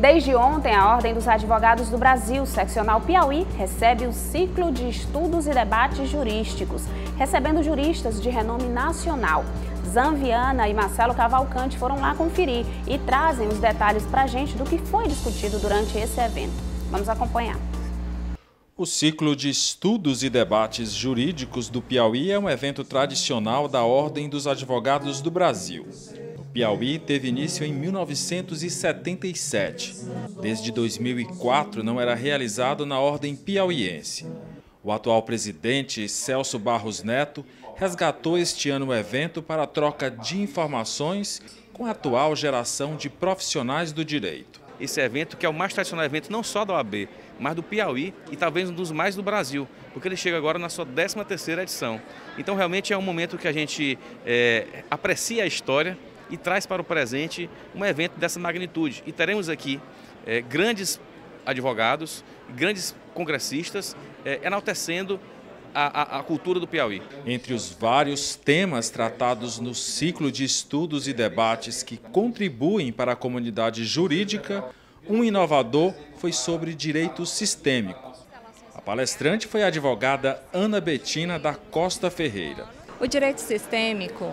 Desde ontem, a Ordem dos Advogados do Brasil, seccional Piauí, recebe o ciclo de estudos e debates jurísticos, recebendo juristas de renome nacional. Zan Viana e Marcelo Cavalcante foram lá conferir e trazem os detalhes para a gente do que foi discutido durante esse evento. Vamos acompanhar. O ciclo de estudos e debates jurídicos do Piauí é um evento tradicional da Ordem dos Advogados do Brasil. O Piauí teve início em 1977. Desde 2004 não era realizado na Ordem Piauiense. O atual presidente, Celso Barros Neto, resgatou este ano o evento para a troca de informações com a atual geração de profissionais do direito. Esse evento, que é o mais tradicional evento não só da OAB, mas do Piauí e talvez um dos mais do Brasil, porque ele chega agora na sua 13ª edição. Então realmente é um momento que a gente aprecia a história e traz para o presente um evento dessa magnitude. E teremos aqui grandes advogados, grandes congressistas enaltecendo a cultura do Piauí. Entre os vários temas tratados no ciclo de estudos e debates que contribuem para a comunidade jurídica, um inovador foi sobre direito sistêmico. A palestrante foi a advogada Ana Betina da Costa Ferreira. O direito sistêmico,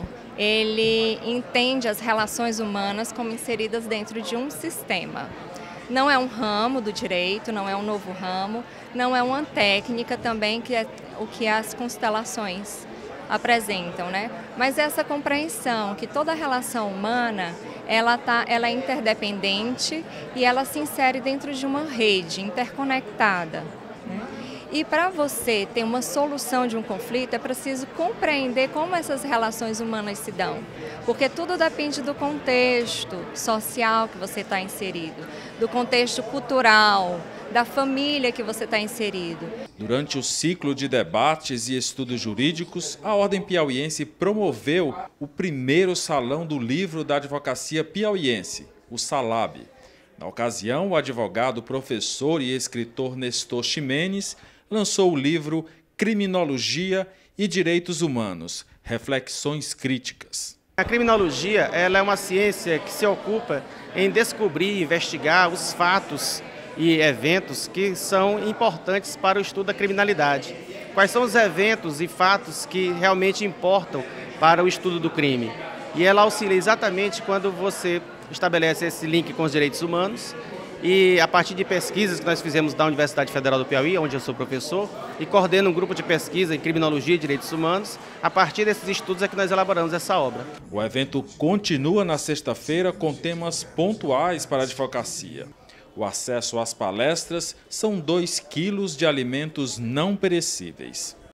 ele entende as relações humanas como inseridas dentro de um sistema. Não é um ramo do direito, não é um novo ramo, não é uma técnica também que é o que as constelações apresentam, né? Mas essa compreensão que toda relação humana, ela é interdependente e ela se insere dentro de uma rede interconectada, né? E para você ter uma solução de um conflito, é preciso compreender como essas relações humanas se dão. Porque tudo depende do contexto social que você está inserido, do contexto cultural, da família que você está inserido. Durante o ciclo de debates e estudos jurídicos, a Ordem Piauiense promoveu o primeiro Salão do Livro da Advocacia Piauiense, o SALAB. Na ocasião, o advogado, professor e escritor Nestor Ximenes lançou o livro Criminologia e Direitos Humanos, Reflexões Críticas. A criminologia ela é uma ciência que se ocupa em descobrir e investigar os fatos e eventos que são importantes para o estudo da criminalidade. Quais são os eventos e fatos que realmente importam para o estudo do crime? E ela auxilia exatamente quando você estabelece esse link com os direitos humanos e a partir de pesquisas que nós fizemos da Universidade Federal do Piauí, onde eu sou professor, e coordeno um grupo de pesquisa em criminologia e direitos humanos, a partir desses estudos é que nós elaboramos essa obra. O evento continua na sexta-feira com temas pontuais para a advocacia. O acesso às palestras são 2 quilos de alimentos não perecíveis.